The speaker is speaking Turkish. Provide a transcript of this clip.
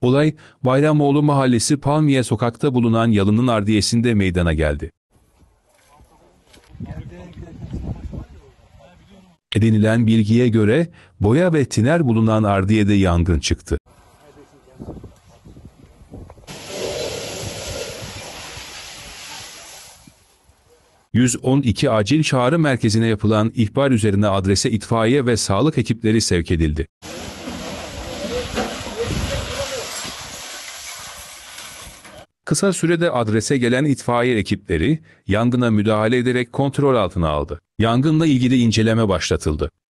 Olay, Bayramoğlu Mahallesi Palmiye Sokak'ta bulunan yalının ardiyesinde meydana geldi. Edinilen bilgiye göre, boya ve tiner bulunan ardiyede yangın çıktı. ...112 acil çağrı merkezine yapılan ihbar üzerine adrese itfaiye ve sağlık ekipleri sevk edildi. Kısa sürede adrese gelen itfaiye ekipleri, yangına müdahale ederek kontrol altına aldı. Yangınla ilgili inceleme başlatıldı.